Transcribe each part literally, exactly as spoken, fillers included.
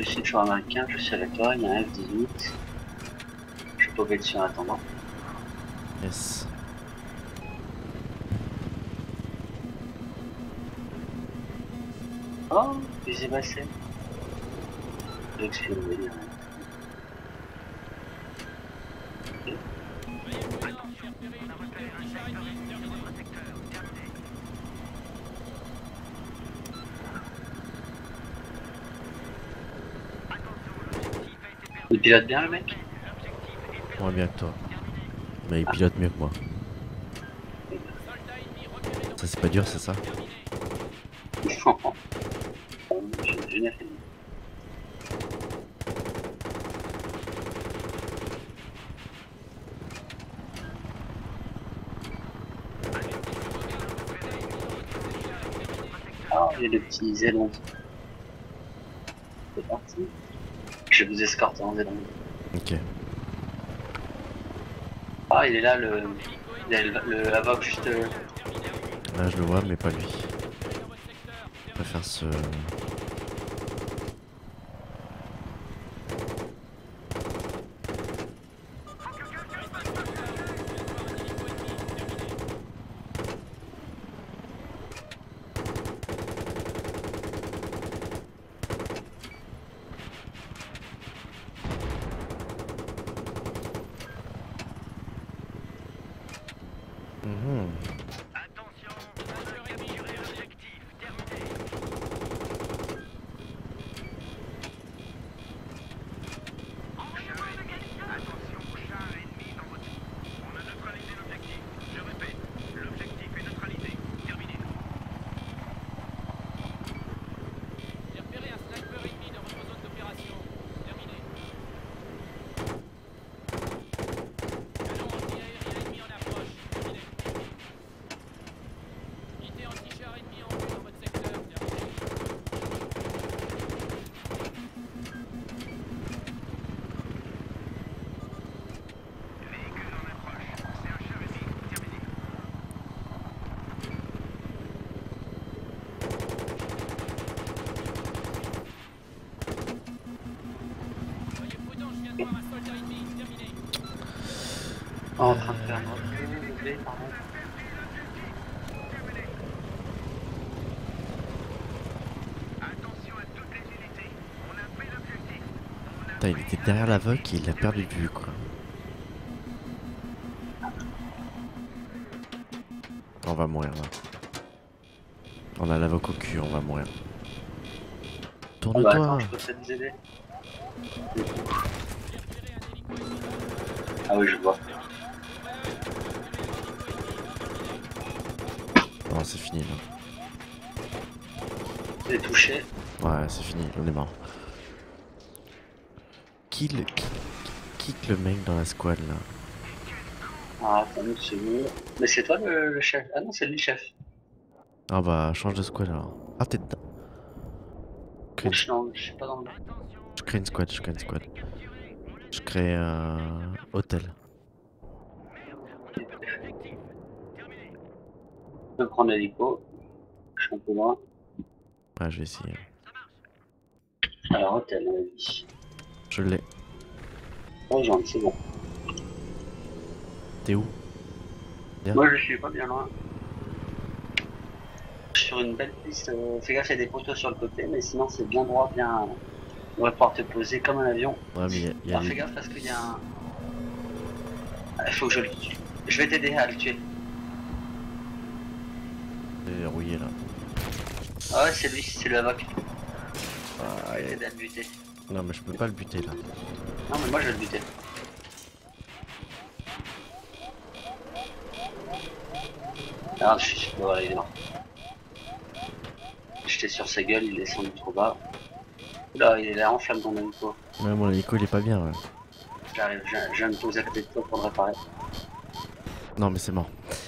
je suis toujours américain, je suis avec toi, il y a un F dix-huit. Je peux popper dessus en attendant. Yes. Oh, fusil bassé. J'ai expiré. Il pilote bien le mec? Moins bien que toi. Mais il pilote mieux que moi. Ça c'est pas dur, c'est ça? je, je n'ai rien. Ah, il y a le petit Z onze. C'est parti. Je vais vous escorter en Z onze. Ok. Ah, il est là, le, il a le, le Havoc juste. Euh... Là je le vois, mais pas lui. Je préfère ce... Mhm. En train de faire un autre V, pardon. Putain, il était derrière l'aveugle et il l'a perdu de vue quoi. On va mourir là. On a l'aveugle au cul, on va mourir. Ah bah attends, Tourne-toi. je peux peut-être vous aider. Ah oui, je vois. Non, c'est fini là. Il est touché. Ouais, c'est fini, on est mort. Kill, kick, kick le mec dans la squad là. Ah, attends une seconde. Mais c'est toi le, le chef? Ah non, c'est lui le chef. Ah bah, change de squad alors. Ah, t'es dedans. Non, Crée je une- suis dans, je suis pas dans le. Je crée une squad, je crée une squad. Je crée un hôtel. Je peux prendre l'hélico. Je suis un peu loin. Ouais, je vais essayer. Alors, hôtel, on a dit. Je l'ai. Rejoindre, c'est bon. T'es où? Bien. Moi, je suis pas bien loin. Je suis sur une belle piste. euh, Fais gaffe, il y a des poteaux sur le côté, mais sinon, c'est bien droit, bien. On va pouvoir te poser comme un avion. Ouais, mais il y a, y a Alors, fais les... gaffe parce qu'il y a un. Ah, il faut que je le tue. Je vais t'aider à le tuer. verrouillés là. Ah ouais, c'est lui, c'est le Havoc. Ah, Je vais y a- t'aider à le buter. Non, mais je peux pas le buter là. Non, mais moi, je vais le buter. Ah, je suis. Voilà, il est mort. J'étais sur sa gueule, il est descendu trop bas. Là, il est là en flamme dans l'hélico. Ouais, mon hélico il est pas bien, ouais. J'arrive, je je viens de poser à côté de toi pour le réparer. Non, mais c'est mort.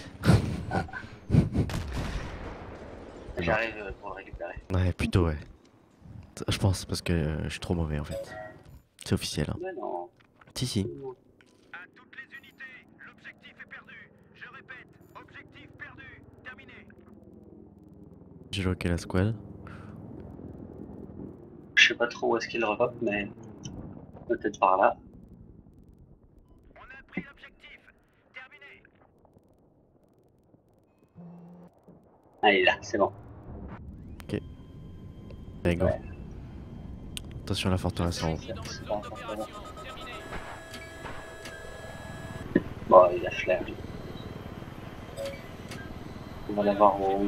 C'est mort. J'arrive euh, pour le récupérer. Ouais, plutôt, ouais. Je pense, parce que euh, je suis trop mauvais en fait. C'est officiel, hein. Mais non. Si, si. À toutes les unités, l'objectif est perdu. Je répète, objectif perdu. Terminé. J'ai loqué la squad. Je Je sais pas trop où est-ce qu'il revope, mais peut-être par là. On a pris l'objectif. Terminé. Ah, il est là, c'est bon. Allez, go. Ouais. Attention à la forteresse en haut. C'est- c'est pas encore ça, là. Bon, il a flair. lui. On va l'avoir au...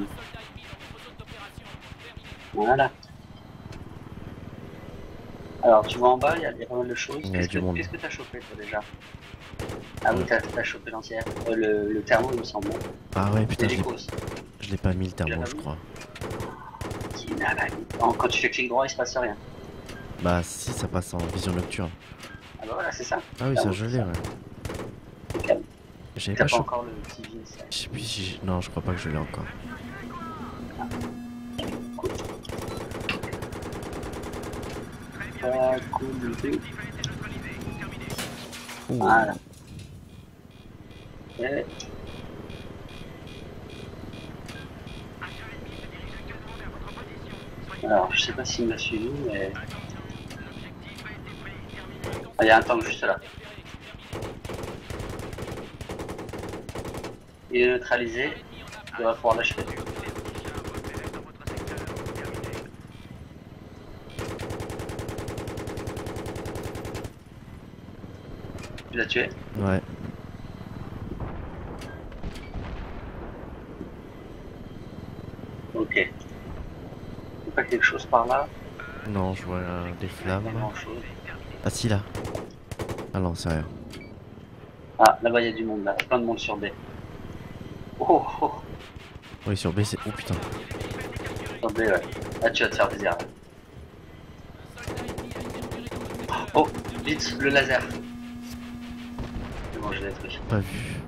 Voilà. Alors, tu vois en bas, il y a il y a pas mal de choses. Il y a Qu'est-ce du que monde. qu'est-ce que t'as chopé, toi, déjà? Ah oui, Ouais. t'as t'as chopé l'entière. Euh, le, le thermo, il me semble. Ah ouais, putain, je l'ai- L'hélico aussi. je l'ai pas mis le l'as thermo, pas je mis crois. Qui n'a la- Oh, quand tu fais clic droit, il se passe rien. Bah si, ça passe en vision nocturne. Ah bah voilà, c'est ça. Ah oui, ça Thermo, je c'est l'ai, ça. ouais. Impeccable. J'avais T'as pas pas chopé. encore le petit vin, ça. Je sais plus si j'ai... Non, je crois pas que je l'ai encore. Cool. Ah, cool. Ouh. Voilà. Et... Alors, je sais pas s'il m'a suivi, mais... Ah, il y a un tank juste là. Il est neutralisé. Il va pouvoir l'achever. Tu l'as tué? Ouais. Ok. Il n'y a pas quelque chose par là? Non, je vois euh, des flammes. Pas grand chose. Ah si, là. Ah non, c'est rien. Ah, là-bas il y a du monde là. Plein de monde sur B. Oh, oh, Oui, sur B, c'est... Oh putain. sur B, ouais. Là tu vas te faire plaisir là. Oh, vite, le laser. C'est bon, je l'ai détruit. Pas vu.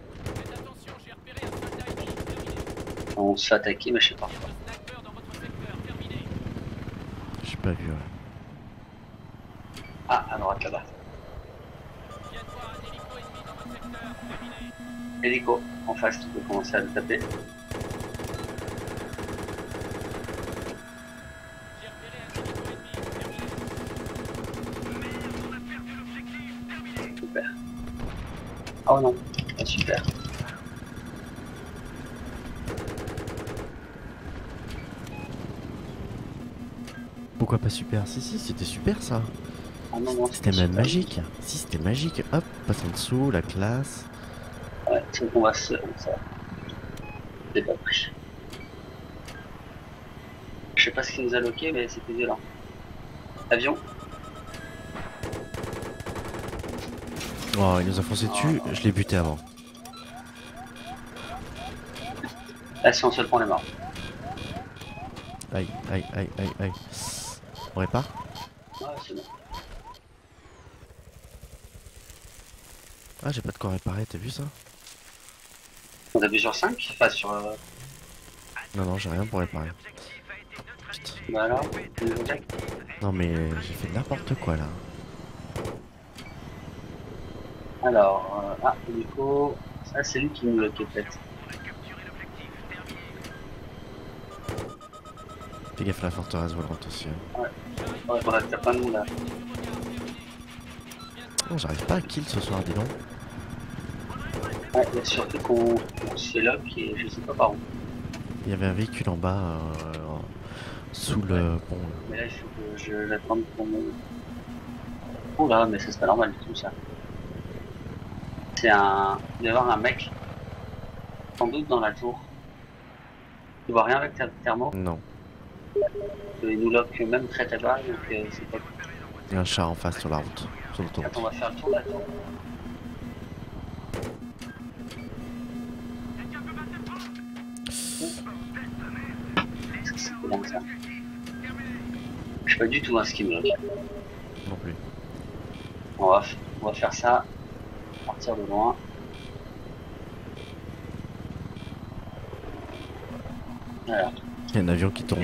On se fait attaquer, mais je sais pas. J'ai pas vu, ouais. Ah, à droite là-bas. Hélico, en face, tu peux commencer à le taper. Super. Oh non, ah, super. Pourquoi pas super? Si, si, c'était super ça. Ah non, non, C'était même super. magique. Si, c'était magique. Hop, passe en dessous, la classe. Ouais, c'est qu'on va se... ça. C'est pas pris. Je sais pas ce qu'il nous a loqué, mais c'était violent. Avion. Oh, il nous a foncé dessus. Je l'ai buté avant. Là, si on se le prend, on est mort. Aïe, aïe, aïe, aïe, aïe. On répare? Ouais, c'est bon. Ah, j'ai pas de quoi réparer, t'as vu ça? On a vu sur cinq? Enfin, sur... Euh... Non, non, j'ai rien pour réparer. Putain. Bah alors, tu nous attaques. Non, mais j'ai fait n'importe quoi là. Alors, euh... ah, du coup... Ça, c'est lui qui nous loquait peut-être. Fais gaffe à la forteresse volante aussi. Hein. Ouais, bref, t'as pas de monde là. Oh, j'arrive pas à kill ce soir, dis donc. Ouais, il y a surtout qu'on on se lock et je sais pas par où. Il y avait un véhicule en bas, euh, en- sous le pont. là. Mais là, il faut que je l'attende pour mon... Oh là, mais ça c'est pas normal du tout ça. C'est un... Il va y avoir un mec, sans doute dans la tour. Tu vois rien avec ta thermo? Non, Il nous lock même très très bas, donc euh, c'est pas... il y a un char en face sur la route, sur l'autoroute. Attends, on va faire le tour de la tour. C'est bien ça. Je sais pas du tout hein, ce qui me lock. Non plus. On va, f- on va faire ça, partir de loin. Voilà. Il y a un avion qui tombe.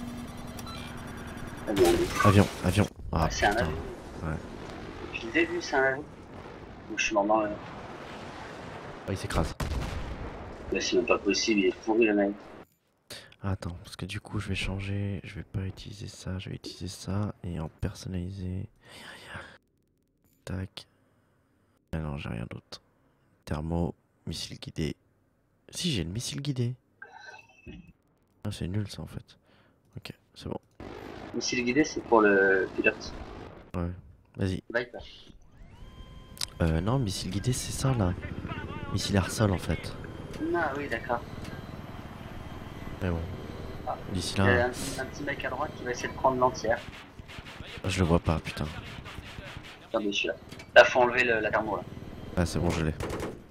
Très bien. Avion, avion. Ah, Ah, c'est un putain. avion. Ouais. Depuis le début, c'est un avion. Donc, je suis mort dans le... Oh, il s'écrase. Là, c'est même pas possible, il est pourri le mec. Attends, parce que du coup, je vais changer. Je vais pas utiliser ça, je vais utiliser ça. Et en personnaliser. Tac. Ah non, j'ai rien d'autre. Thermo, missile guidé. Si, j'ai le missile guidé. Ah, c'est nul ça en fait. Ok, c'est bon. Missile guidé, c'est pour le pilote. Ouais, vas-y. Viper. Euh, non, missile guidé, c'est ça là. Missile air-sol en fait. Ah oui, d'accord. Mais bon, Ah, d'ici il y a là, un, un petit mec à droite qui va essayer de prendre l'entière. je le vois pas, putain. Comme celui-là. Là, faut enlever le- la thermo là. Ah, c'est bon, je l'ai.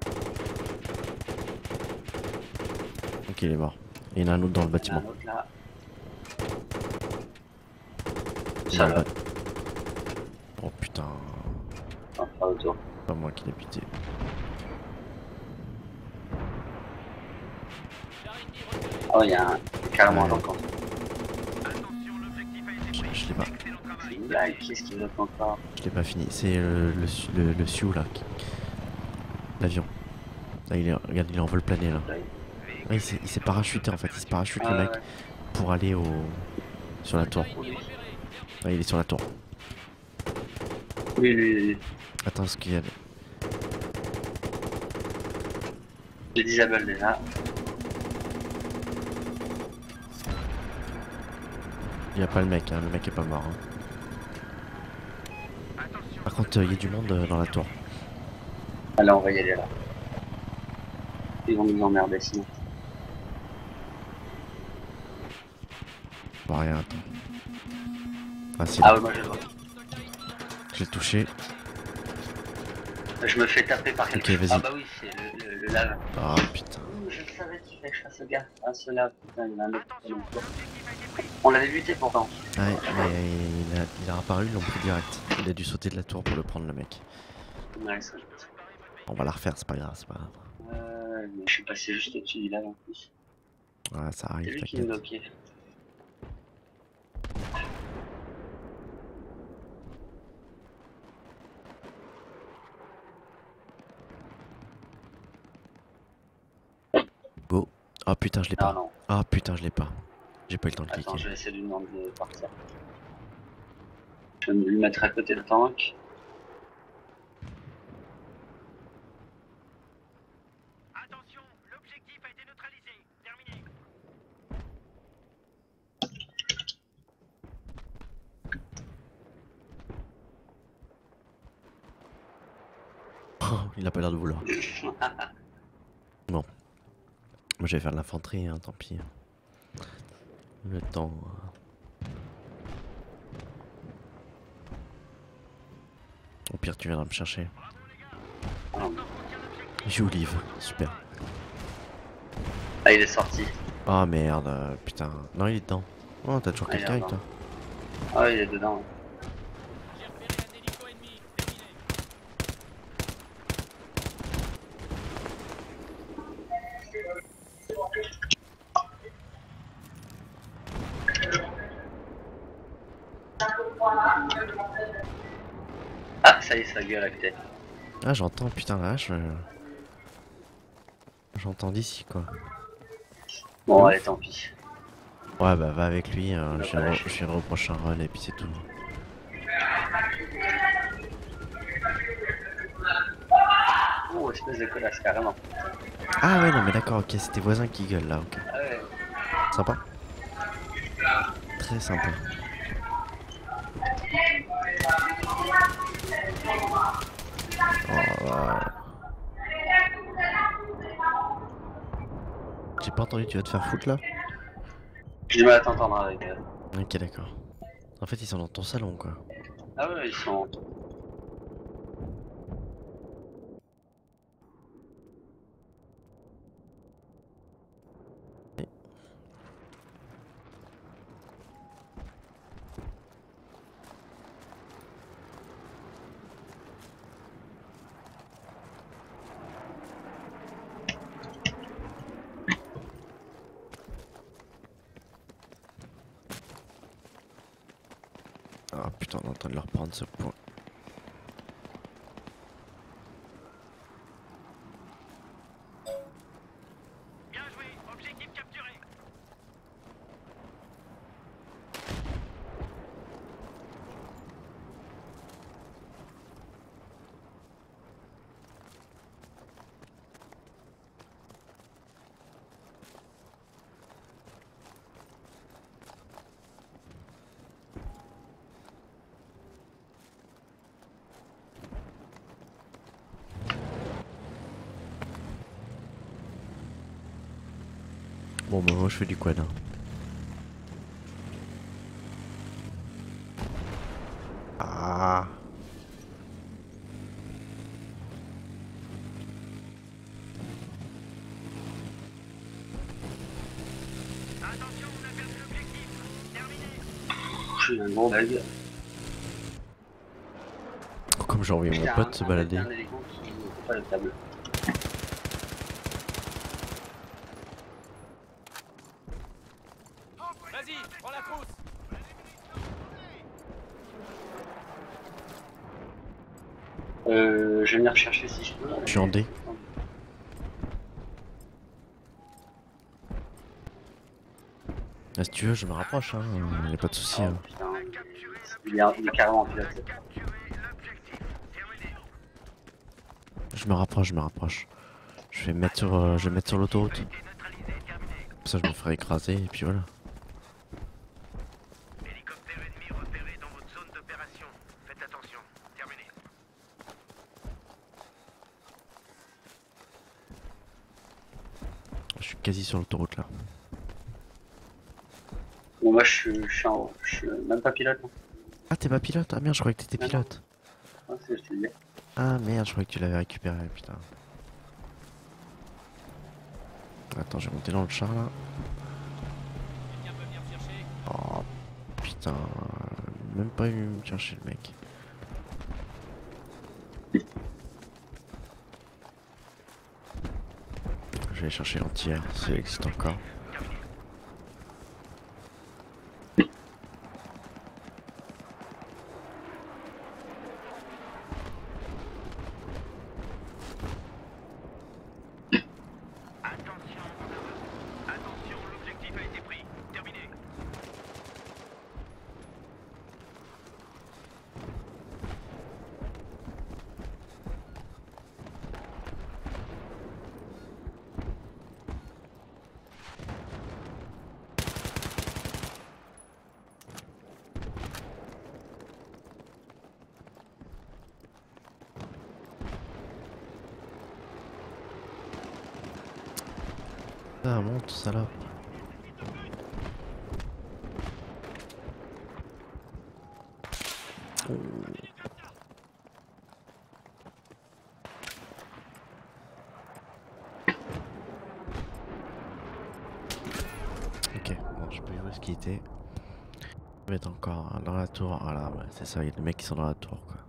Ok, il est mort. Et il y en a un autre dans le Il y en a bâtiment. un autre là. Il est Ça dans le là. bâtiment. Oh putain, On fera autour. pas moi qui l'ai buté. Oh, il y a un, carrément un Ouais. autre. Attention, l'objectif a été Je, pris. je l'ai pas. Excellent C'est travail. une blague. Qu'est-ce qu'il veut encore? Je l'ai pas fini. C'est euh, le, Su- le, le Sioux là. qui- L'avion. Là, il est, regarde, il est en vol plané là. Ouais, il s'est il s'est parachuté en fait. Il se parachute Ah le ouais, mec ouais. pour aller au sur la tour. Oui, Ouais, il est sur la tour. oui, oui, oui. Attends, ce qu'il y a. J'ai disable déjà. Il y a pas le mec, hein. Le mec est pas mort. Hein. Attention. Par contre, euh, il y a du monde euh, dans la tour. Allez, on va y aller là. Ils vont nous emmerder sinon. Bon, rien, attends. Ah, si, Ah là. ouais, moi je le vois. J'ai touché. Je me fais taper par quelqu'un. Ok, vas-y. Ah bah oui, c'est le, le, le lave. Ah, putain. Ouh, je savais qu'il fallait que je fasse ce gars. Ah, ce lave, putain, il y en a un autre. Attention, l'objectif a été pris. On l'avait buté pourtant. Ouais, mais il a, il a apparu, ils l'ont pris direct. Il a dû sauter de la tour pour le prendre, le mec. Ouais, ça, je On va la refaire, c'est pas grave, c'est pas grave. Euh, mais je suis passé juste au-dessus du lave en plus. Ouais, ça C'est arrive, lui qui nous t'inquiète. bloquait. Go. Ah putain, je l'ai Non, pas. non. Ah putain, je l'ai pas. J'ai pas eu le temps de Attends, je cliquer. vais essayer de lui demander de partir. Je vais me lui mettre à côté le tank. Attention, l'objectif a été neutralisé. Terminé. Oh, il a pas l'air de vouloir. Bon. Moi, je vais faire de l'infanterie, hein, tant pis. Le temps. euh. Au pire, tu viendras me chercher. J'ai Olive, super. Ah, il est sorti. Ah merde, euh, putain. Non, il est dedans. Oh, t'as toujours Ah, il est quelqu'un avec dedans. toi. Ah, il est dedans. Ouais. J'ai repéré un hélico ennemi. Terminé. Ah, ça y est, sa gueule à côté. Ah, j'entends, putain, là, je... J'entends d'ici, quoi. Bon, Ouf. allez, tant pis. Ouais, bah, va avec lui, hein, va je pas viendrai lâcher. je viendrai au prochain run et puis c'est tout. Oh, espèce de colasse, carrément. Ah ouais, non, mais d'accord, ok, c'est tes voisins qui gueulent, là, ok. Ah ouais. Sympa. Très sympa. Oh, là. J'ai pas entendu, tu vas te faire foutre, là? J'ai du mal à t'entendre avec eux. Ok, d'accord. En fait, ils sont dans ton salon, quoi. Ah ouais, ils sont... Ah putain, on est en train de leur prendre ce point. Bien joué. Objectif capturé. Bon bah moi je fais du quad. Hein. Ah. Attention, on a perdu l'objectif. Terminé. J'ai un gros bug. Comme j'ai envoyé J'ai mon un- pote se un- balader. un hélico qui n'est pas le table. Vas-y, prends la trousse. Euh, je vais venir chercher si je peux. Je suis en D. Ah, si tu veux je me rapproche, hein. Y a pas de souci. Oh, Hein. putain, il est, il est carrément en pilote. Capturer l'objectif. Terminé. Je me rapproche, je me rapproche. Je vais mettre sur, euh, je vais mettre sur l'autoroute. Neutralisé, terminé. Comme ça je me ferai écraser et puis voilà. Hélicoptère ennemi repéré dans votre zone d'opération. Faites attention. Terminé. Je suis quasi sur l'autoroute là. Bon, moi je suis, je suis en haut. Je suis même pas pilote. hein. Ah t'es pas pilote? Ah merde je croyais que t'étais Ah non. pilote. Ah, c'est ce que je te disais. Ah merde je croyais que tu l'avais récupéré putain. Attends je vais monter dans le char là. Quelqu'un peut venir me chercher? Oh putain. Même pas eu me chercher le mec. Je vais aller chercher l'anti-air si elle existe encore. Attention, attention, l'objectif a été pris. Terminé. Ah monte salope. Oh. Ok, bon je peux y où est-ce qu'il était. Il va être encore dans la tour. Voilà, ouais, c'est ça, il y a des mecs qui sont dans la tour quoi.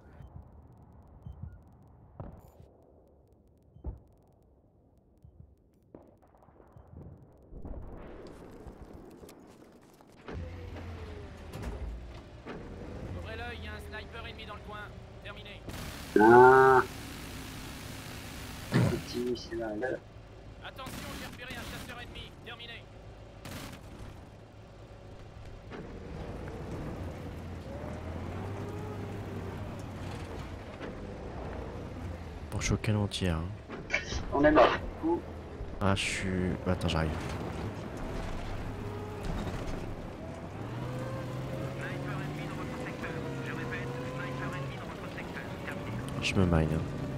Ouvrez l'œil, il y a un sniper ennemi dans le coin. Terminé. Ah. Petit missile là, là. Attention, j'ai repéré un chasseur ennemi. Terminé. Bon, je suis au canon entière. Hein. On est mort. Ouh. Ah, je suis. Attends, j'arrive. Sniper ennemi dans votre secteur. Je répète, sniper ennemi dans votre secteur. Terminé. Je me mine. Hein.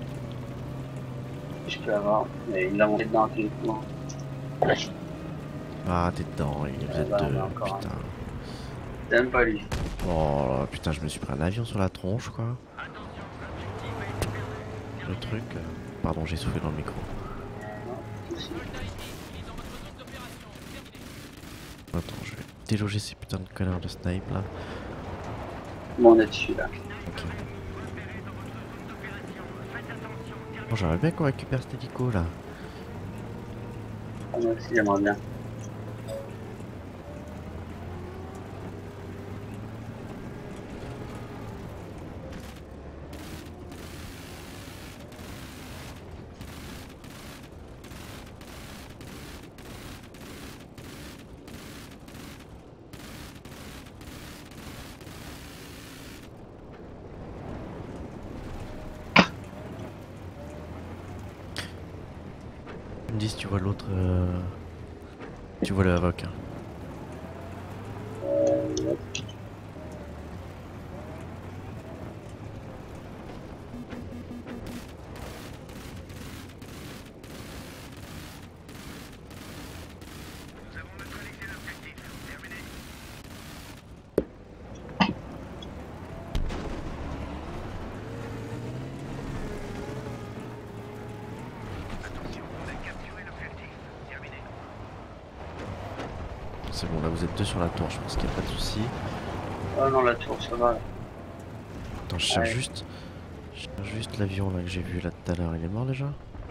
Je peux avoir. Mais il l'a monté dedans tous les coups. hein. Ah, t'es dedans, il vous êtes bah, on deux. a encore un. Putain. T'aimes pas lui. Oh là, putain, je me suis pris un avion sur la tronche quoi. Attention, l'objectif a été perdu. Le truc. euh, Pardon, j'ai soufflé dans le micro. Non, souci. Soldat ennemi, il est dans votre zone d'opération. Terminé. Attends, je vais déloger ces putains de connards de snipe là. Bon, on est dessus là. Ok. Repéré dans votre zone d'opération. Faites attention. Terminé. Bon, j'aimerais bien qu'on récupère cet hélico là. Moi aussi, j'aimerais bien. Tu me dis si tu vois l'autre. euh, Tu vois le Havoc. Hein. C'est bon, là vous êtes deux sur la tour, je pense qu'il n'y a pas de souci. Oh non, la tour, ça va. Là. Attends, je cherche Ouais. juste. Je cherche juste l'avion là que j'ai vu là tout à l'heure. Il est mort déjà?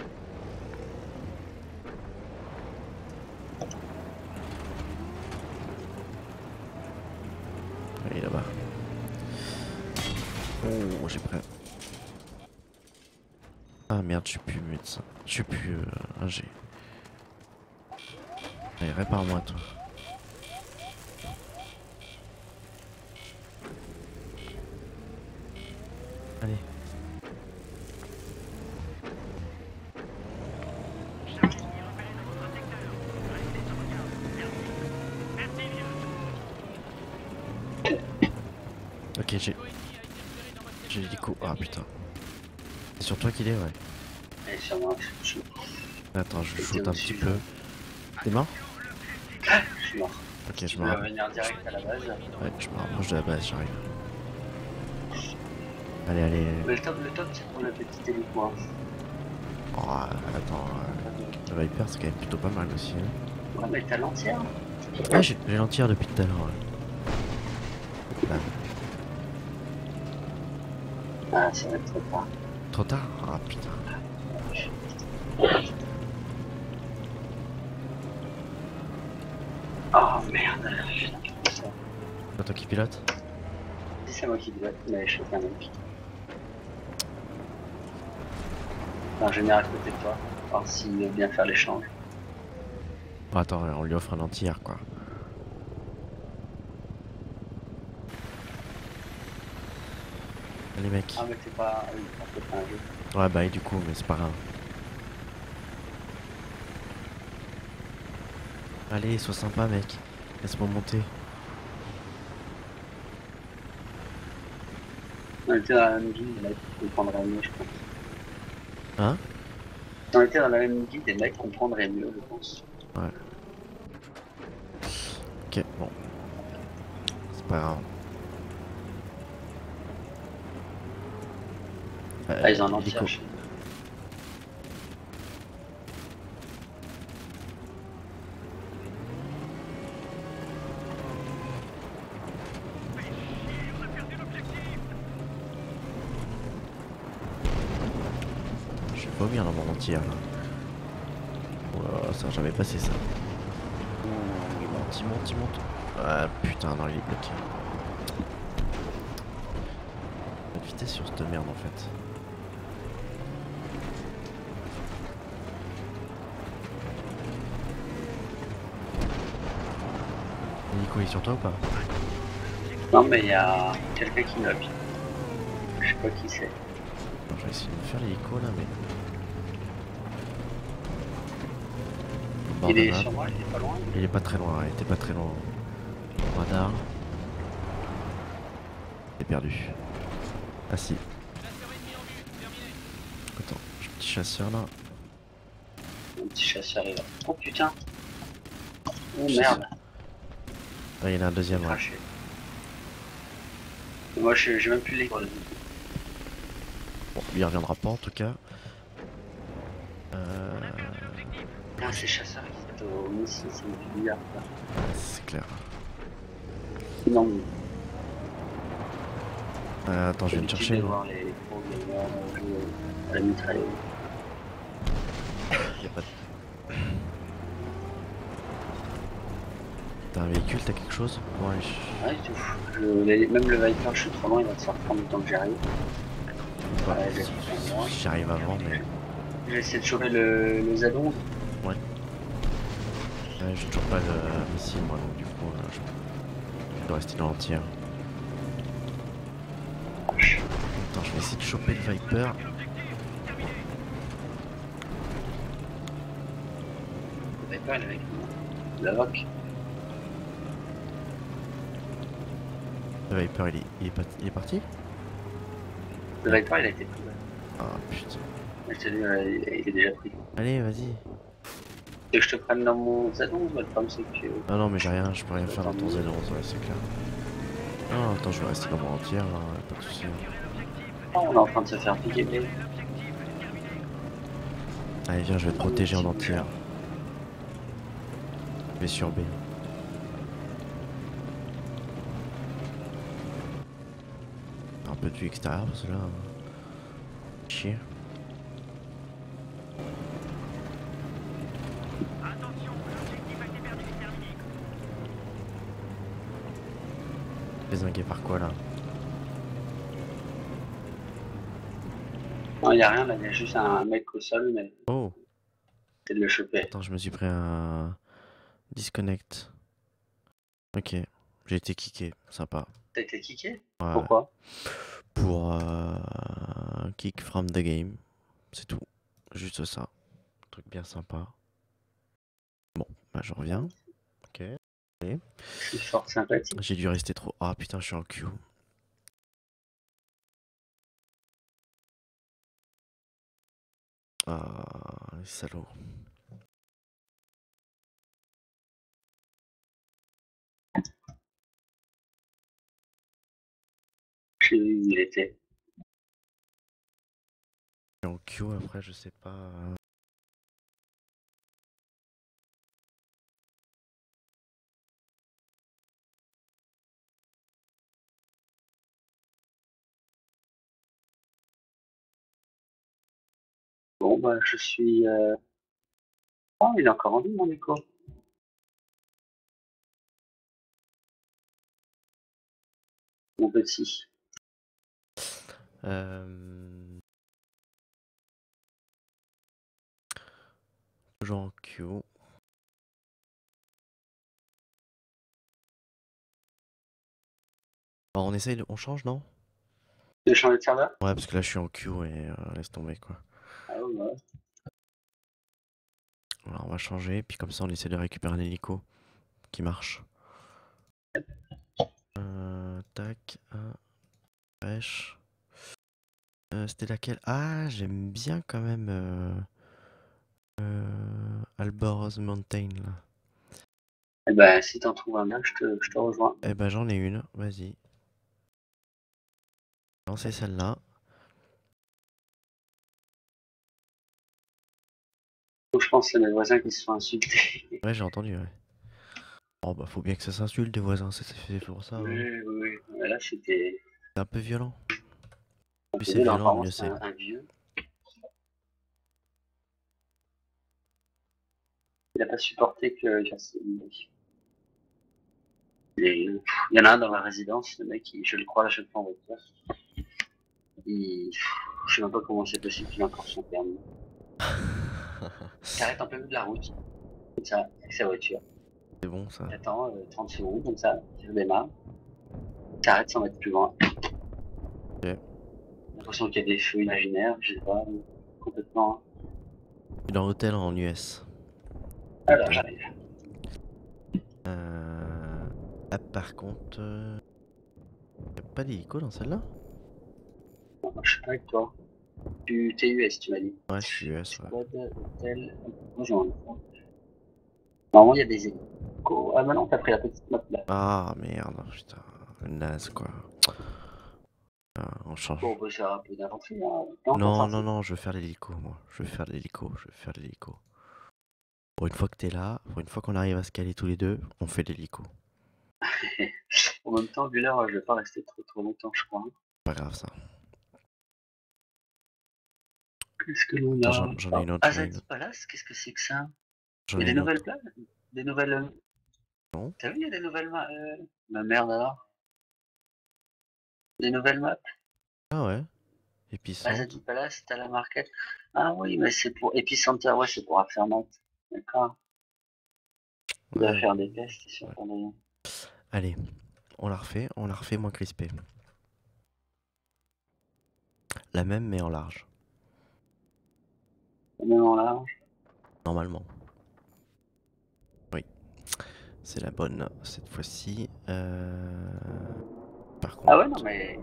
Il est là-bas. Oh, j'ai prêt. Ah merde, je suis plus médecin. Je suis plus euh, ingé. Allez, répare-moi toi. Allez. Ok, j'ai... J'ai l'hélico. Ah putain. C'est sur toi qu'il est, ouais. Et sur moi, je suis Attends, je T'es shoot un petit au-dessus. peu. T'es mort? je suis mort. Ok, je Tu me vas rapproche. venir direct à la base. Ouais, je me rapproche de la base, j'arrive. Allez, allez. Mais le top, le top c'est pour le petit hélico. Hein. Oh, attends. Euh... Le Viper, c'est quand même plutôt pas mal aussi. Hein. Ouais, mais t'as l'entière. Ouais, j'ai l'entière depuis tout à l'heure. Ouais. Là. Ah, ça va être trop tard. Trop tard? Ah putain. Oh merde, putain, ça. C'est toi qui pilote? Si c'est moi qui pilote, mais je fais qu'un mec. Un ingénieur à côté de toi, voir s'il veut bien faire l'échange. Oh, attends, on lui offre un entière quoi. Allez mec. Ah mais t'es pas... Oui, t'es pas un jeu. Ouais bah et du coup, mais c'est pas grave. Allez, sois sympa mec. Laisse-moi monter. On était dans la même guilde, les mecs comprendraient mieux, je pense. Hein? Si on était dans la même guilde, les mecs comprendraient mieux, je pense. Ouais. Ok, bon. C'est pas grave. Euh, Ah, ils en ont hélico. cherché. Je vais pas bien dans mon entière là. Oh là là, ça va jamais passer ça. Oh, il monte, il monte, il monte. Ah putain, non, il est bloqué. Pas de vitesse sur cette merde en fait. Nico, il est sur toi ou pas? Non mais il y a quelqu'un qui me pied. Je sais pas qui c'est. Alors, je vais essayer de me faire l'hélico là, mais. Il est Abandonnable. sur moi, il est pas loin. Il est pas très loin, il était pas très loin. Radar. Il est perdu. Ah si. Attends, j'ai un petit chasseur là. Un petit chasseur est là. Oh putain. Oh Chasseur. merde. Ah, il y en a un deuxième, ouais. Craché. Moi je- j'ai même plus les. Bon, lui il reviendra pas en tout cas. Euh... Ah, ces chasseurs qui sont au missile, c'est une bizarre. C'est clair. Non, Euh, attends, je viens de chercher. de voir les pros gamers jouer à la mitrailleuse. Y a pas de... T'as un véhicule, t'as quelque chose? Ouais, je... Ouais, tout. Je, les- même le Viper, je suis trop loin, il va se faire prendre le temps que j'arrive. Ouais, Ouais, j'ai- j'y arrive avant, mais... Je vais essayer de choper le, le Zadon. Ouais. Ouais, j'ai toujours pas de missile, moi, donc du coup, là, je... je dois rester dans l'entière. Attends, je vais essayer de choper le Viper. Le Viper, il est avec nous. La Voc. Le Viper, il est, il est, pas... il est parti? Le Viper, il a été pris. Ah, putain. Je te dis, euh, il il est déjà pris. Allez, vas-y. Et que je te prenne dans mon Zadon, le problème c'est que... Ah non, mais j'ai rien, je peux rien faire dans ton Z onze, ouais, c'est clair. Non, attends, je vais rester dans mon entière, là, pas de soucis. Oh, on est en train de se faire piquer. Mais... Allez, viens, je vais te protéger en entière. B sur B. un peu de vue extérieure parce que là. Chier. Attention, l'objectif a été perdu, terminé. Désingué par quoi là? Non, il n'y a rien là, il y a juste un mec au sol, mais Oh! c'est de le choper. Attends, je me suis pris un. Disconnect. Ok. J'ai été kické. Sympa. T'as été kické? Ouais. Pourquoi? Pour euh, kick from the game. C'est tout. Juste ça. Truc bien sympa. Bon, bah je reviens. Ok. Allez. C'est fort sympathique. J'ai dû rester trop. Ah putain, je suis en queue. Ah, les salauds. Je sais où il était. Je suis en queue après, je sais pas. euh, Bon, bah, je suis. Euh... Oh, il est encore en vie, mon écho. Mon petit. Euh... Toujours en queue. Bon, on essaye, de... on change, non? Tu veux changer de serveur? Ouais, parce que là je suis en queue et euh, laisse tomber quoi. Ah ouais, ouais. Alors on va changer, puis comme ça on essaie de récupérer un hélico qui marche. Euh, tac, un, pêche. Euh, C'était laquelle? Ah, j'aime bien quand même euh, euh, Alborz Mountain là. Eh ben, si t'en trouves un bien, je te, je te rejoins. Eh ben j'en ai une, vas-y. Lancez celle-là. Je pense que c'est mes voisins qui se sont insultés. Ouais, j'ai entendu, ouais. Oh bah faut bien que ça s'insulte des voisins, c'est fait pour ça. Oui, Hein. oui, oui. Mais là, c'était. C'est un peu violent. Un Plus peu c'est violent, violent, apparemment, mieux c'est c'est. un, un vieux. Il n'a pas supporté que j'assiste. Il, est- il y en a un dans la résidence, le mec, il- je le crois à chaque fois en voiture. Il, je sais même pas comment c'est possible qu'il ait encore son permis. Il s'arrête en plein milieu de la route, comme ça, avec sa voiture. C'est bon ça. Il attend euh, trente secondes, comme ça, il redémarre. Il s'arrête sans mettre plus loin. J'ai l'impression qu'il y a des feux imaginaires, je sais pas, complètement. Je suis dans l'hôtel en U S. Alors, j'arrive. Euh... Ah, par contre, euh... y a pas d'hélico dans celle-là? Non, je suis pas avec toi. Tu t'es U S, tu m'as dit. Ouais, je suis U S, ouais. Squad, hôtel, rejoindre. Normalement, il y a des hélicos. Ah, bah non, t'as pris la petite map là. Ah merde, putain, naze quoi. Ah, on change. Bon, on peut faire un peu d'inventerie, hein. Non, non, non, je veux faire l'hélico, moi. Je veux faire l'hélico, je veux faire l'hélico. Pour une fois que t'es là, pour une fois qu'on arrive à se caler tous les deux, on fait l'hélico. En même temps, vu l'heure, je vais pas rester trop trop longtemps, je crois. Pas grave ça. Qu'est-ce que l'on Attends, a? j'en j'en ai une autre, j'en ai une Azadi autre. Palace, qu'est-ce que c'est que ça? J'en Il y ai a des une nouvelles autre. plages? Des nouvelles. Non. T'as vu, il y a des nouvelles maps. Euh... Ma merde alors. Des nouvelles maps. Ah ouais. Épicentre. Azadi Palace, t'as la marquette. Ah oui, mais c'est pour Epicenter, ouais, c'est pour Aftermath. D'accord. On doit Ouais. faire des tests sur Ouais. ton. Allez, on la refait, on la refait moins crispée. La même mais en large. Même en large. Normalement. Oui. C'est la bonne cette fois-ci. Euh... Par contre. Ah ouais, non, mais.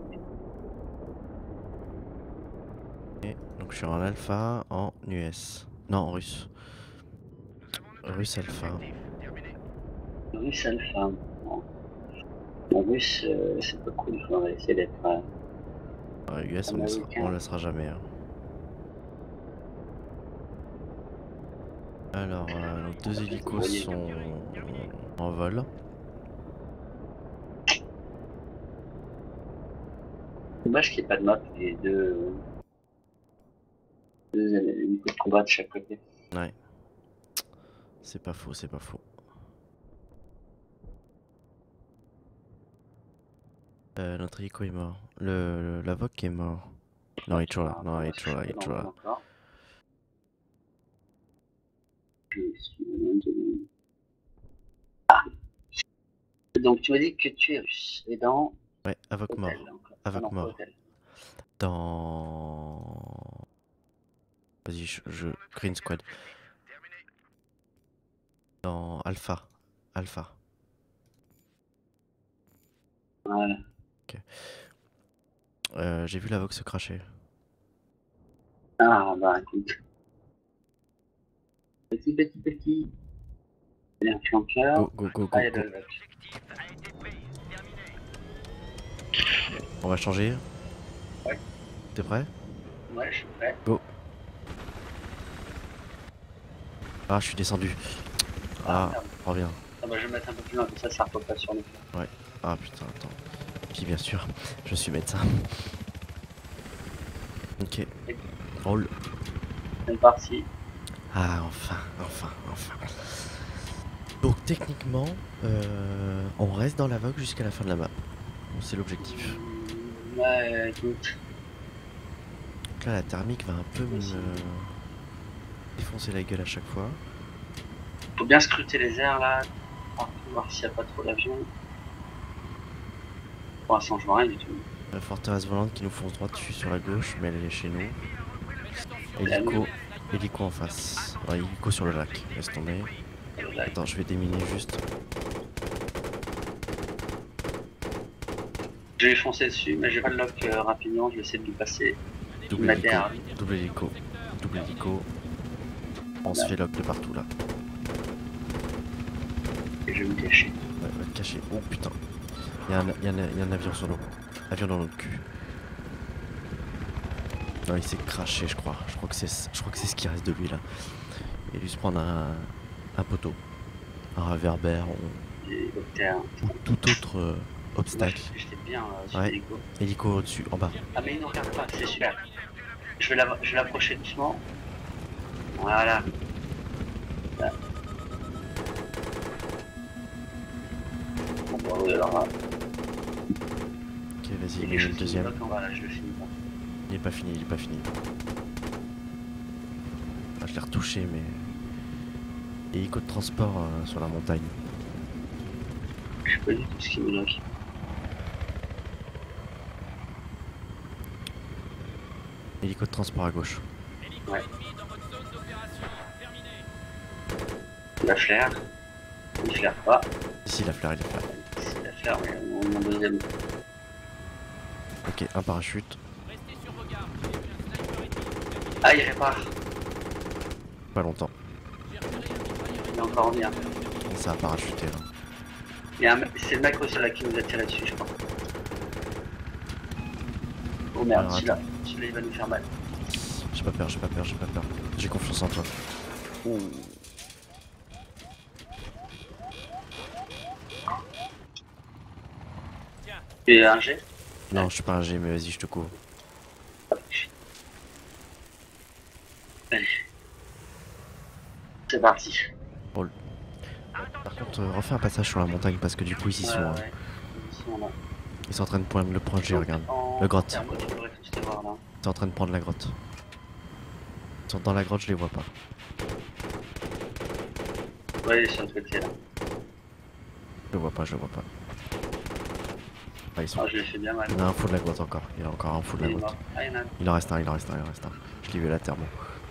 Et donc je suis en alpha en U S. Non, en russe. Russe alpha. Russe alpha. Bon. En russe, euh, c'est pas cool, on va essayer d'être. Euh... Ouais, U S, on ne sera, on le sera jamais. Hein. Alors, euh, nos deux hélicos sont en vol. Dommage qu'il n'y ait pas de map et deux, deux hélicos de combat de chaque côté. Ouais. C'est pas faux, c'est pas faux. Euh, notre hélico est mort. Le, le la Vogue est mort. Non, il est toujours là. Ah, Non, il moi, est toujours là, il est je suis toujours pas là. encore. Je suis loin de- Ah. Donc tu m'as dit que tu es russe. Et dans Ouais, Avoc mort. hôtel. encore. Ah Avoc non, pas mort. hôtel. Dans... Vas-y, je, je... Green Squad. Dans Alpha. Alpha. Voilà. Euh, j'ai vu la Vogue se cracher. Ah bah écoute. Petit, petit, petit. Il y a un flanqueur. Go, go, go, go, Ah, il y a go. le lock. On va changer. Ouais. T'es prêt? Ouais, je suis prêt. Go. Ah, je suis descendu. Ah, merde. reviens. Ah bah je vais mettre un peu plus loin, comme ça, ça repose pas sur nous. Ouais. Ah putain, attends. Puis bien sûr, je suis médecin. Ok. Roll. C'est parti. Ah, enfin, enfin, enfin. Donc techniquement, euh, on reste dans la Vogue jusqu'à la fin de la map. Bon, c'est l'objectif. Ouais, écoute. Donc là, la thermique va un peu me Aussi. défoncer la gueule à chaque fois. Faut bien scruter les airs là. Pour voir s'il n'y a pas trop d'avions. Pour l'instant, je vois rien du tout. La forteresse volante qui nous fonce droit dessus sur la gauche, mais elle est chez nous. Et à nous. Hélico, hélico en face. Ouais, hélico sur le lac, laisse tomber. Là, Attends, je vais déminer juste. je vais foncer dessus, mais j'ai pas le lock euh, rapidement. Je vais essayer de lui passer. Double Ma hélico, terre. double hélico, double hélico. On se fait lock de partout là. Et je vais me cacher. Ouais, va te cacher. Oh putain. Il y, a un- y a un- y a un avion sur nous. Avion dans notre cul. Non, il s'est craché, je crois. Je crois que c'est, je crois que c'est ce qui reste de lui là. Il a dû se prendre un, un poteau, un réverbère ou, Hélicoptère. ou tout autre euh, obstacle. Moi, J'étais bien euh, sur Ouais. l'hélico. Hélico au-dessus, en bas. Ah mais il ne regarde pas, c'est super. Je vais la- je vais l'approcher doucement. Voilà. Là. Bon, bah oui, alors là. Ok, vas-y, Il il est le deuxième. Voilà, je le finis pas. Il est pas fini, il est pas fini. Ah, je l'ai retouché, mais. Hélico de transport euh, sur la montagne. Je sais pas du tout ce qui me bloque. Hélico de transport à gauche. Ouais. La flaire. Il flaire pas. Ici, la fleur, il est fleur. C'est la flaire, mais on mon deuxième. Ok, un parachute. Ah, il répare. Pas longtemps. Il est encore bien. On s'est à parachuter là. Il y a un... C'est le mec au sol là qui nous a tiré dessus, je crois. Oh merde, Alors, celui-là. Celui-là, il va nous faire mal. J'ai pas peur, j'ai pas peur, j'ai pas peur. J'ai confiance en toi. Ouh. Tu es un G? Non, je suis pas un G, mais vas-y, je te couvre. Allez. C'est parti. Par contre, euh, refais un passage sur la montagne parce que du coup, ils y sont. Ouais, hein. ouais. Ils sont là. Ils sont en train de prendre le point G, regarde. En- Le grotte. Thermo, tu devrais tous les voir là. Ils sont en train de prendre la grotte. Ils sont dans la grotte, je les vois pas. Ouais, il est sur le côté là. Je le vois pas, je le vois pas. Ah, ils sont. Ah, je l'ai fait bien mal. Il y en a un fou de la grotte encore. Il y en a encore un fou de Il la est grotte. mort. Ah, il y en a un. Il en reste un, il en reste un, il en reste un. Je l'ai vu à la thermo.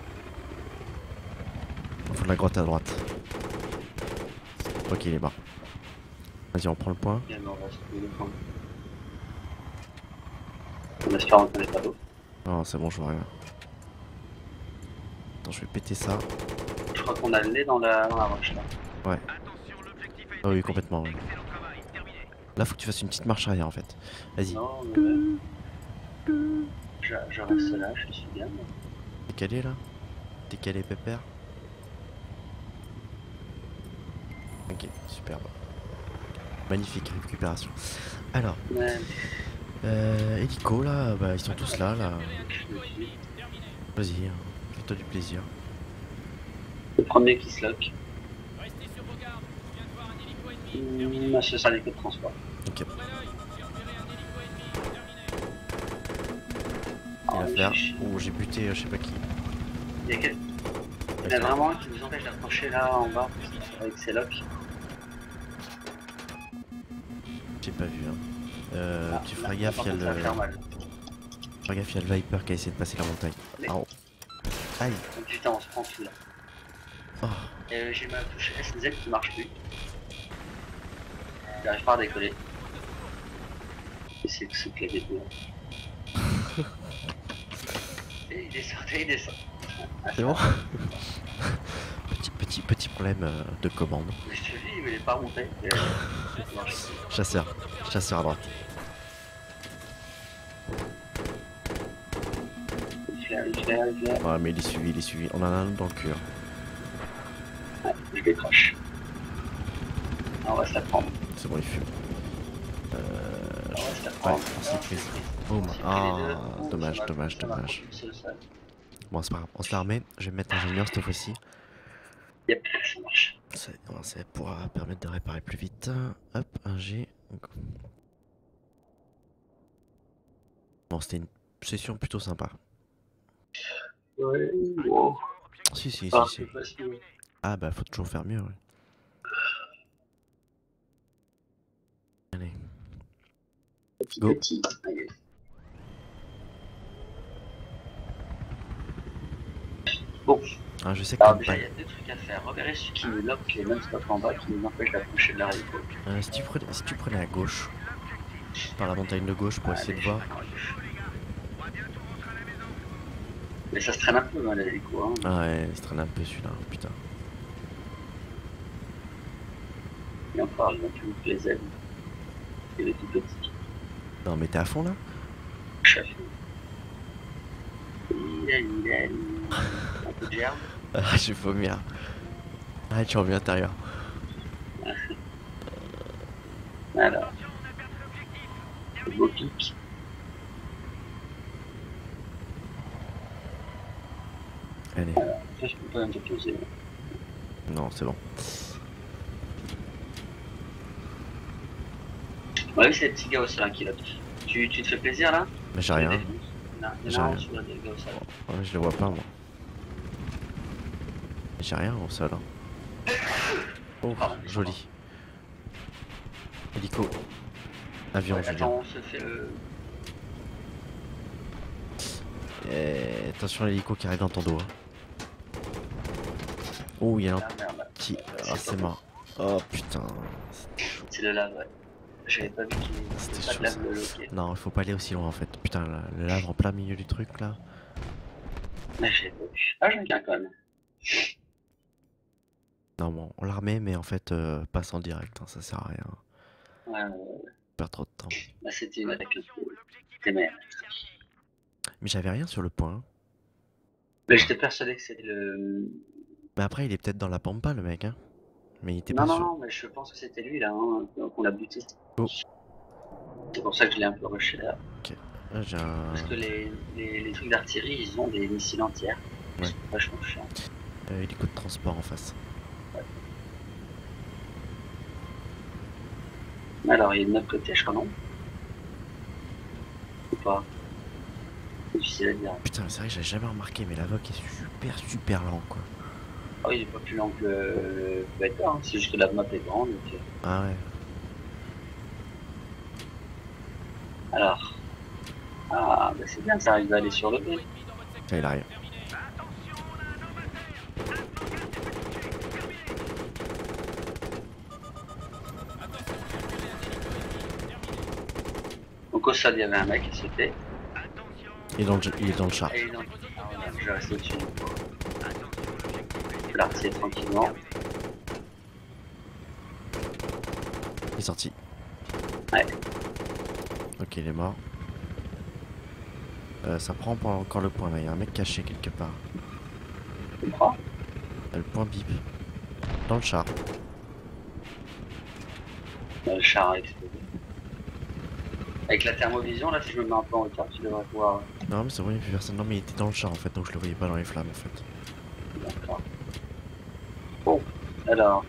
Il faut de la grotte à droite. Ok, il est mort. Vas-y, on prend le point. Il est mort, là, c'est le point. En espérant qu'on n'ait pas d'eau. Non, c'est bon, je vois rien. Attends, je vais péter ça. Je crois qu'on a le nez dans la, dans la roche là. Ouais. Attention, l'objectif est Ah oui, détruit. complètement. ouais. Excellent travail, terminé. Là, faut que tu fasses une petite marche arrière en fait. Vas-y. Non, mais ouais. Je, je reste là, je suis bien. moi. T'es calé là? T'es calé, pépère? Ok, superbe. Magnifique récupération. Alors, Ouais. Euh, hélico là, bah ils sont tous là là. Je me suis- Vas-y, hein, fais-toi du plaisir. Le premier qui se lock. Restez sur vos gardes. Je viens de voir un hélico ennemi. Mmh, ce sera les codes de transport. Ok, Ouvrez l'œil. J'ai repéré un hélico ennemi. Terminé. il Ah, va faire. j'ai- Oh, j'ai buté euh, je sais pas qui. Il y a, quel... Il y en a vraiment un qui nous empêche d'approcher là en bas avec ses locks. J'ai pas vu. Hein. Euh, Ah, tu là, feras là, gaffe, par il y a contre, ça va le. faire mal. Tu feras gaffe, il y a le Viper qui a essayé de passer la montagne. Mais- Ah, oh. Aïe. Donc, putain, on se prend tout là. Oh. Et euh, j'ai ma touche S Z qui marche plus. J'arrive pas à décoller. Et c'est que c'est clavier de Et il descend, et il descend. C'est bon. petit, petit, petit problème euh, de commande. Mais je te dis, il est pas monté. Et, euh, ça marche. Chasseur. Chasseur à droite. Il fait, il fait, il fait. Ouais, mais il est suivi, il est suivi. On en a un autre dans le cul. hein. Ouais, je décroche. On va se la prendre. C'est bon, il fume. Euh, On va se la Ouais, prendre. on s'est pris. Boum. Ah, dommage, dommage, dommage. Bon, c'est pas grave. On se la remet. Je vais mettre ingénieur cette fois-ci. Yep, ça marche. Ça ça pourra permettre de réparer plus vite. Hop, un G. Bon, c'était une session plutôt sympa. Ouais, wow. Si, si, si, Ah, si. c'est facile. Ah, bah, faut toujours faire mieux, ouais. Allez. Petit Go. petit. Allez. Bon, Ah, je sais que alors t'aimes déjà pas. il y a deux trucs à faire. Repérer celui qui nous lock les non-stop en bas qui nous empêche d'approcher de la réalité. Euh, si, tu prenais, si tu prenais à gauche, par la montagne de gauche pour essayer de voir. Mais ça se traîne un peu, hein, l'hélico. Hein. Ah ouais, il se traîne un peu celui-là, putain. Et encore, il a plus que les ailes. Il est tout petit. Non, mais t'es à fond là? Chef. Il est, il est, un peu de gerbe. Ah, je vais vomir. Ah, tu reviens à l'intérieur. Alors. Le beau pic. Allez. Ça, je peux pas me poser. Non, c'est bon. Ouais, c'est les petits gars au sol qui là. Tu, tu te fais plaisir là? Mais j'ai rien. Non, il y J'ai en a rien. un sur le gars au sol. Ouais, je le vois pas, moi. J'ai rien au sol. Hein. Oh, joli. Hélico. Avion, Ouais, je veux attends, on se fait le. dire. Et... attention à l'hélico qui arrive dans ton dos. Hein. Oh, il y a un Ah merde. qui. Ah, c'est mort. Oh putain. C'est le lave, ouais. J'avais pas vu qu'il C'était pas de chaud, lave ça. le loquet. Non, il faut pas aller aussi loin en fait. Putain, là, le lave en plein milieu du truc là. Mais j'ai pas vu. Ah, j'en ai qu'un quand même. Non, bon, on la remet, mais en fait, euh, passe en direct. Hein, ça sert à rien. Ouais, ouais, ouais. On perd trop de temps. Bah, c'était une attaque. C'était merde. Mais j'avais rien sur le point. Mais j'étais persuadé que c'était le. Mais après, il est peut-être dans la pampa, le mec. Hein. Mais il était Non, pas non, sûr. non, mais je pense que c'était lui là, hein, qu'on l'a buté. Oh. C'est pour ça que je l'ai un peu rushé là. Ah, j'ai un. Parce que les, les, les trucs d'artillerie, ils ont des missiles entières. Ouais. C'est vachement chiant. Euh, hélico de transport en face. Alors, il est de notre côté, je crois, non? Ou pas? C'est difficile à dire. Putain, c'est vrai que j'avais jamais remarqué, mais l'avoc est super, super lent quoi. Oh, il est pas plus lent que le Viper, hein. C'est juste que la map est grande. Donc... Ah ouais. Alors. Ah, bah c'est bien, ça arrive à aller sur le B. Ça, il arrive. Donc au sol, il y avait un mec qui sautait. Il est dans le, il est dans le char. Et il en... Ah, voilà, je vais rester dessus. Je vais l'artier tranquillement. Il est sorti. Ouais. Ok, il est mort. Euh, ça prend pas encore le point là. Il y a un mec caché quelque part. Tu crois? Euh, Le point bip. Dans le char. Le char a explosé. Avec la thermovision, là, si je me mets un peu en hauteur, tu devrais pouvoir. Non, mais c'est bon, il y a plus personne. Non, mais il était dans le char en fait, donc je le voyais pas dans les flammes en fait. D'accord. Bon, alors.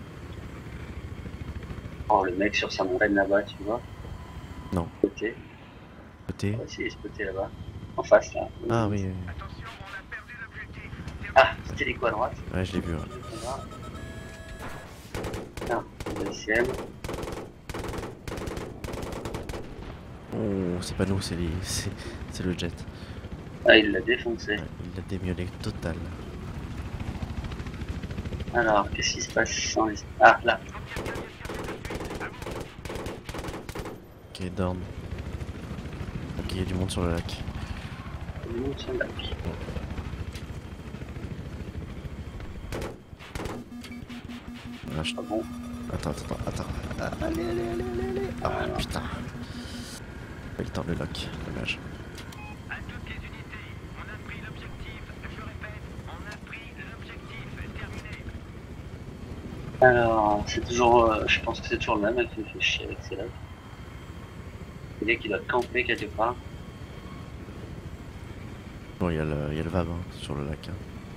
Oh, le mec sur sa montagne là-bas, tu vois. Non. Côté. Côté. On va essayer ce côté là-bas. En face, là. Ah oui, oui, oui. Attention, on a perdu l'objectif. Ah, c'était les quoi à droite. Ouais, je l'ai vu. Ouais. Tiens, deuxième. Oh, c'est pas nous, c'est les... c'est c'est le jet. Ah, il l'a défoncé. Ouais, il l'a démiolé total. Alors, qu'est-ce qui se passe sans les... Ah, là. Ok, down. Ok, il y a du monde sur le lac. Il monte sur le lac. Ah, je- Ah bon. Attends, attends, attends. Ah, allez, allez, allez, allez, allez. Ah, Voilà. putain. Pas eu le temps de lock, dommage. À toutes les unités, on a pris l'objectif. Je répète, on a pris l'objectif. Terminé. Alors, c'est toujours... euh, je pense que c'est toujours le même, avec fait chier avec ses lacs. Le gars qui doit camper quelque part. Bon, il y a le, il y a le V A B hein, sur le lac. Hein.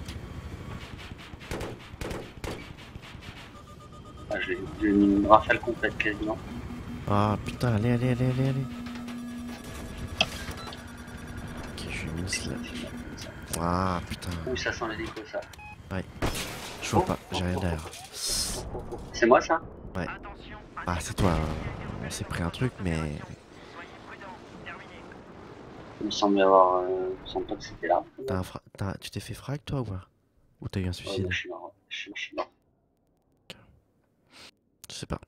Ah, je l'ai j'ai mis une rafale complète quasiment. Ah, putain, allez, allez, allez, allez, allez. Ok, je suis mis là. Ah, putain. Ouh, ça sent l'hélico, ça. Je vois pas, j'ai rien derrière. C'est moi, ça? Attention, Ah, c'est toi. hein. On s'est pris un truc, mais... soyez prudents. Terminé. Il me semble y avoir... Euh, il me semble pas que c'était là. T'as un fra- t'as- Tu t'es fait frag, toi, ou pas? Ou t'as eu un Ouais, suicide? moi, je suis mort. Je suis, je suis mort. Je sais pas.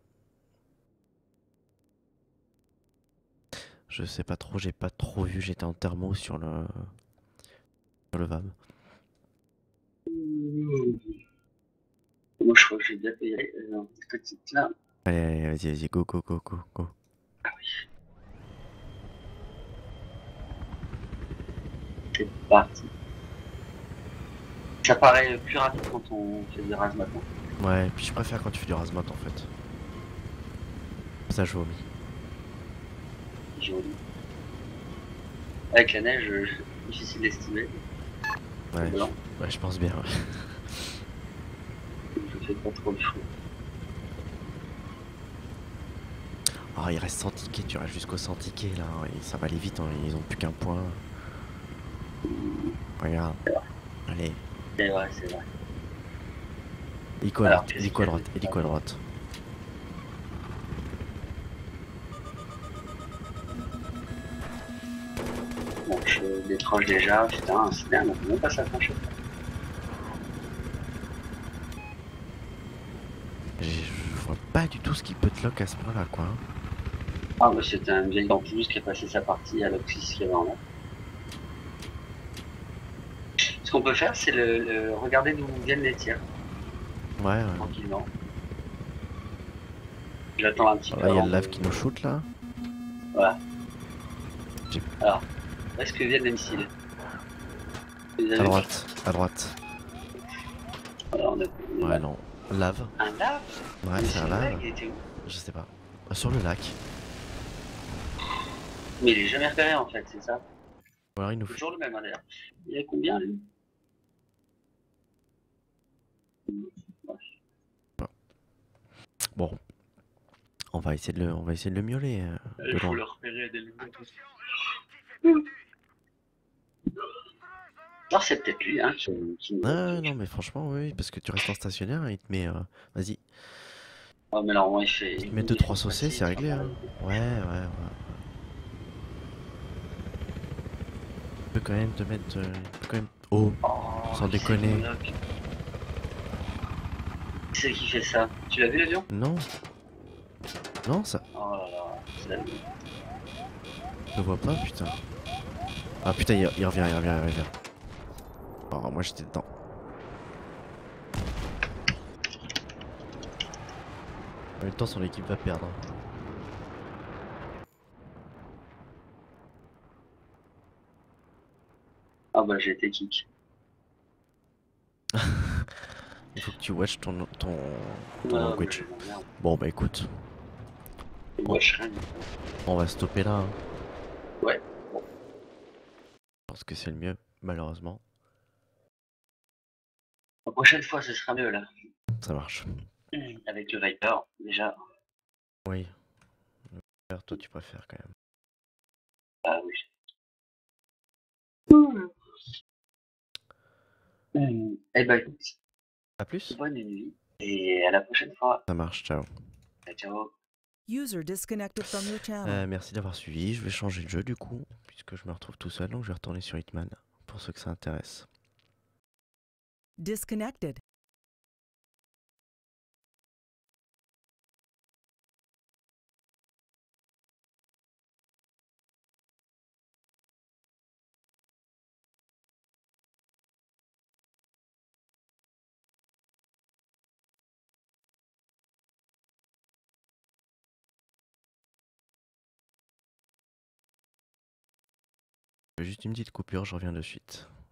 Je sais pas trop, j'ai pas trop vu, j'étais en thermo sur le... Sur le V A B. Moi, je crois que j'ai bien payé. Euh, petite là. Allez, allez, vas-y, vas-y, go, go, go, go, go. C'est parti. Ça paraît plus rapide quand on fait des rases maintenant. Ouais, puis je préfère quand tu fais du razmat, en fait. Ça, je vomis. Joli. Avec la neige, je- difficile d'estimer. Ouais, Blanc. je... ouais, je pense bien, ouais. Je fais pas trop le fou. Oh, il reste cent tickets, tu restes jusqu'au cent tickets, là. Et ça va aller vite, hein, ils ont plus qu'un point. Regarde. Allez. C'est vrai, c'est vrai. Hélico à Alors, droite, qu'est-ce hélico à qu'il y a droite, hélico à droite. Bon, je décroche déjà. Putain, c'est bien, on peut même pas s'accrocher. J'ai- Je vois pas du tout ce qui peut te lock à ce point-là, quoi. hein. Ah, bah c'était un vieil en plus qui a passé sa partie à l'Oxys qu'il y avait en là. Ce qu'on peut faire, c'est le, le- regarder d'où viennent les tirs, Ouais, ouais. tranquillement. J'attends un petit peu. Là, il y a avant le lave de- qui nous shoot, là. Voilà. J'ai- Alors, où est-ce que viennent les missiles? Vous les avez À vus? droite, à droite. Voilà, on a- on a- Ouais, non. Lave. Un lave? Ouais, Mais c'est un le lave. mec, il était où? Je sais pas. Euh, Sur le lac. Mais il est jamais repéré en fait, c'est ça? Ou alors il nous fait. Toujours le même hein, d'ailleurs. Il y a combien lui? Bon. On va essayer de le, on va essayer de le miauler. euh, de Il faut loin. le repérer dès le début. Attention, l'objectif est perdu. Alors c'est peut-être lui hein, qui, qui nous Ah non, mais franchement, oui, parce que tu restes en stationnaire et il te met. euh, Vas-y. Oh mais alors moi il fait... Il te met deux trois saucés, c'est réglé. Hein. Ouais, ouais, ouais. Il peut quand même te mettre. euh, il peut quand même. Oh, Oh, Sans qui déconner. c'est qui bloque? Qui c'est qui fait ça? Tu l'as vu l'avion? non. Non, ça. Oh là là, c'est la vie. Je le vois pas, putain. Ah putain, il, il revient, il revient, il revient. Oh, moi j'étais dedans. En même temps, son équipe va perdre. Ah bah j'ai été kick. Il faut que tu watch ton, ton, ton Ah, mais language. je- merde. Bon, bah écoute, Moi je serais... on va stopper là. hein. Ouais. Je pense que c'est le mieux, malheureusement. La prochaine fois, ce sera mieux, là. Ça marche. Avec le Viper, déjà. Oui. Alors, toi, tu préfères quand même. Ah oui. Hum, Eh ben, écoute, À plus. bonne nuit. Et à la prochaine fois. Ça marche, ciao. Ciao. User disconnected from your channel. Euh, merci d'avoir suivi. Je vais changer de jeu du coup, puisque je me retrouve tout seul, donc je vais retourner sur Hitman, pour ceux que ça intéresse. Disconnected. Juste une petite coupure, je reviens de suite.